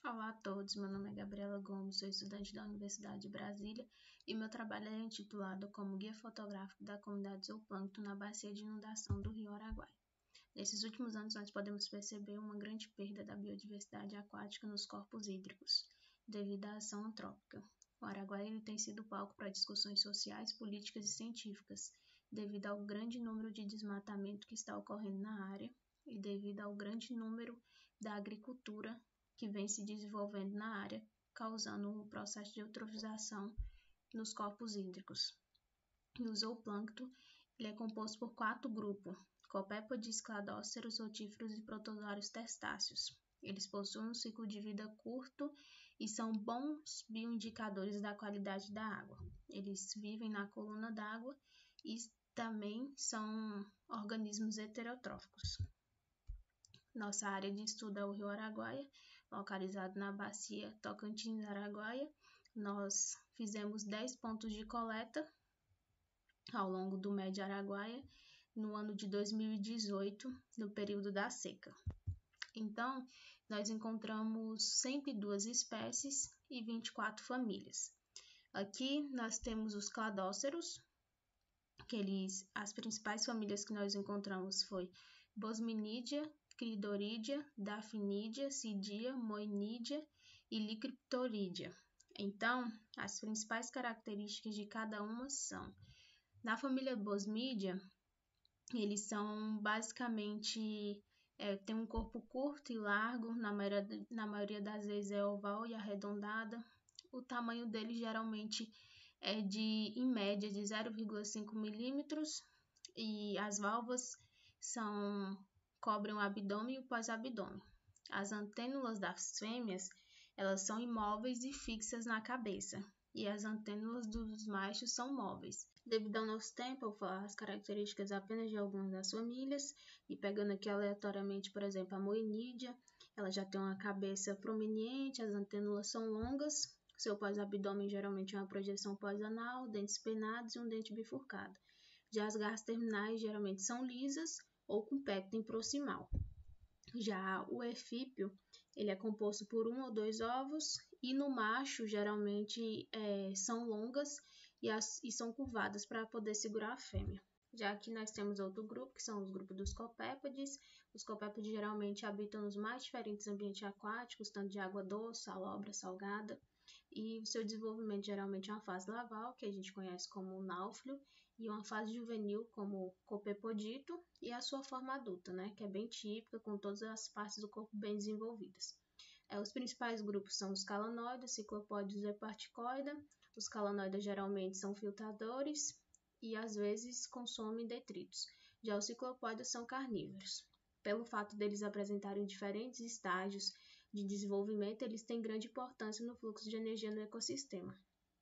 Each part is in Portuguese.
Olá a todos, meu nome é Gabriela Gomes, sou estudante da Universidade de Brasília e meu trabalho é intitulado como Guia Fotográfico da Comunidade Zooplâncton na Bacia de Inundação do Rio Araguaia. Nesses últimos anos, nós podemos perceber uma grande perda da biodiversidade aquática nos corpos hídricos, devido à ação antrópica. O Araguaia tem sido palco para discussões sociais, políticas e científicas, devido ao grande número de desmatamento que está ocorrendo na área e devido ao grande número da agricultura que vem se desenvolvendo na área, causando um processo de eutrofização nos corpos hídricos. E o zooplâncton é composto por 4 grupos: copépodes, cladóceros, rotíferos e protozoários testáceos. Eles possuem um ciclo de vida curto e são bons bioindicadores da qualidade da água. Eles vivem na coluna d'água e também são organismos heterotróficos. Nossa área de estudo é o Rio Araguaia, localizado na bacia Tocantins-Araguaia. Nós fizemos 10 pontos de coleta ao longo do Médio Araguaia no ano de 2018, no período da seca. Então, nós encontramos 102 espécies e 24 famílias. Aqui nós temos os cladóceros, as principais famílias que nós encontramos foi Bosminidia, Cridoridia, Daphnidia, Sidia, Moenidia e Licryptoridia. Então, as principais características de cada uma são: na família Bosmidia, eles são basicamente tem um corpo curto e largo, na maioria das vezes é oval e arredondada. O tamanho deles geralmente é em média, de 0,5 milímetros, e as válvulas cobrem o abdômen e o pós-abdômen. As antênulas das fêmeas, elas são imóveis e fixas na cabeça, e as antênulas dos machos são móveis. Devido ao nosso tempo, eu vou falar as características apenas de algumas das famílias, e pegando aqui aleatoriamente, por exemplo, a Moenidia, ela já tem uma cabeça prominente, as antênulas são longas, seu pós-abdômen geralmente é uma projeção pós-anal, dentes penados e um dente bifurcado. Já as garras terminais geralmente são lisas ou com pecten proximal. Já o efípio, ele é composto por 1 ou 2 ovos, e no macho geralmente são longas e são curvadas para poder segurar a fêmea. Já aqui nós temos outro grupo, que são os grupos dos copépodes. Os copépodes geralmente habitam nos mais diferentes ambientes aquáticos, tanto de água doce, salobra, salgada, e o seu desenvolvimento geralmente é uma fase larval, que a gente conhece como náuflio, e uma fase juvenil como copepodito, e a sua forma adulta, que é bem típica, com todas as partes do corpo bem desenvolvidas. Os principais grupos são os calanoides, ciclopódios e eparticoida. Os calanoides geralmente são filtradores e às vezes consomem detritos. Já os ciclopódios são carnívoros. Pelo fato deles apresentarem diferentes estágios de desenvolvimento, eles têm grande importância no fluxo de energia no ecossistema.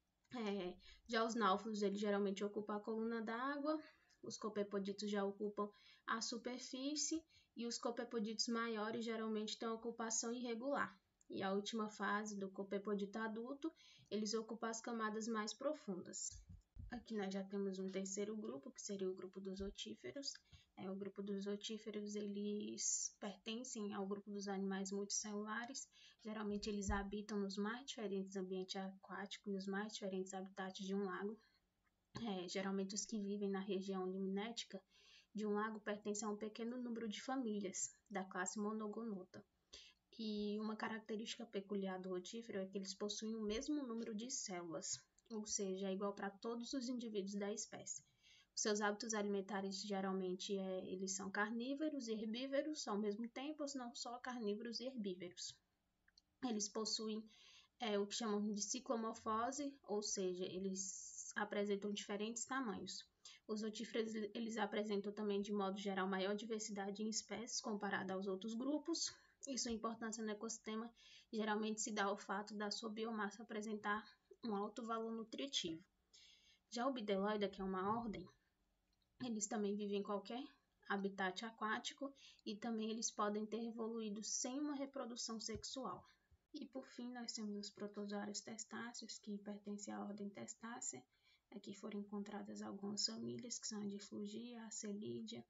Já os náuflagos, eles geralmente ocupam a coluna d'água, os copepoditos já ocupam a superfície, e os copepoditos maiores geralmente têm uma ocupação irregular. E a última fase do copepodito adulto, eles ocupam as camadas mais profundas. Aqui nós já temos um terceiro grupo, que seria o grupo dos otíferos. O grupo dos otíferos, eles pertencem ao grupo dos animais multicelulares. Geralmente eles habitam nos mais diferentes ambientes aquáticos e os mais diferentes habitats de um lago. Geralmente os que vivem na região limnética de um lago pertencem a um pequeno número de famílias da classe Monogonota. E uma característica peculiar do rotífero é que eles possuem o mesmo número de células, ou seja, é igual para todos os indivíduos da espécie. Os seus hábitos alimentares geralmente eles são carnívoros e herbívoros ao mesmo tempo, ou não só carnívoros e herbívoros. Eles possuem o que chamamos de ciclomorfose, ou seja, eles apresentam diferentes tamanhos. Os rotíferos, eles apresentam também, de modo geral, maior diversidade em espécies comparada aos outros grupos, e sua importância no ecossistema geralmente se dá ao fato da sua biomassa apresentar um alto valor nutritivo. Já o Bdelloida, que é uma ordem, eles também vivem em qualquer habitat aquático e também eles podem ter evoluído sem uma reprodução sexual. E por fim, nós temos os protozoários testáceos, que pertencem à ordem Testácea. Aqui foram encontradas algumas famílias, que são a Diflugia, a Celidia,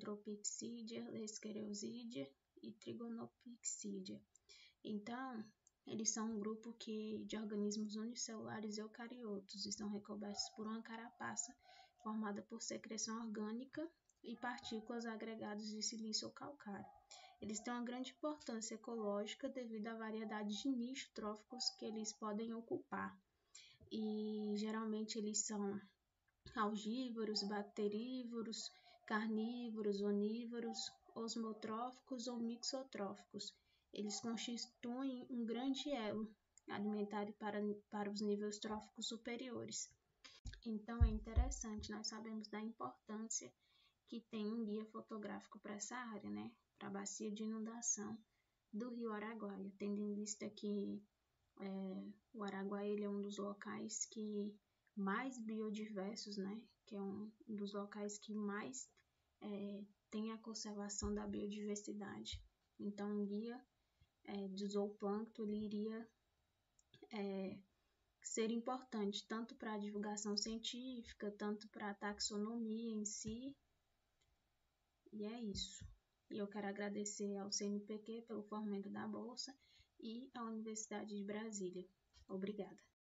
Centropixidia, Lescheriosidia e Trigonopixídia. Então, Eles são um grupo de organismos unicelulares eucariotos, estão recobertos por uma carapaça formada por secreção orgânica e partículas agregadas de silício ou calcário. Eles têm uma grande importância ecológica devido à variedade de nichos tróficos que eles podem ocupar. E geralmente eles são algívoros, bacterívoros, carnívoros, onívoros, osmotróficos ou mixotróficos. Eles constituem um grande elo alimentar para os níveis tróficos superiores. Então é interessante, nós sabemos da importância que tem um guia fotográfico para essa área, né? Para a bacia de inundação do Rio Araguaia, tendo em vista que o Araguaia ele é um dos locais que mais biodiversos, né? Que é um dos locais que mais tem a conservação da biodiversidade. Então, um guia de zooplâncton ele iria ser importante tanto para a divulgação científica, tanto para a taxonomia em si. E é isso. E eu quero agradecer ao CNPq pelo fomento da bolsa e à Universidade de Brasília. Obrigada.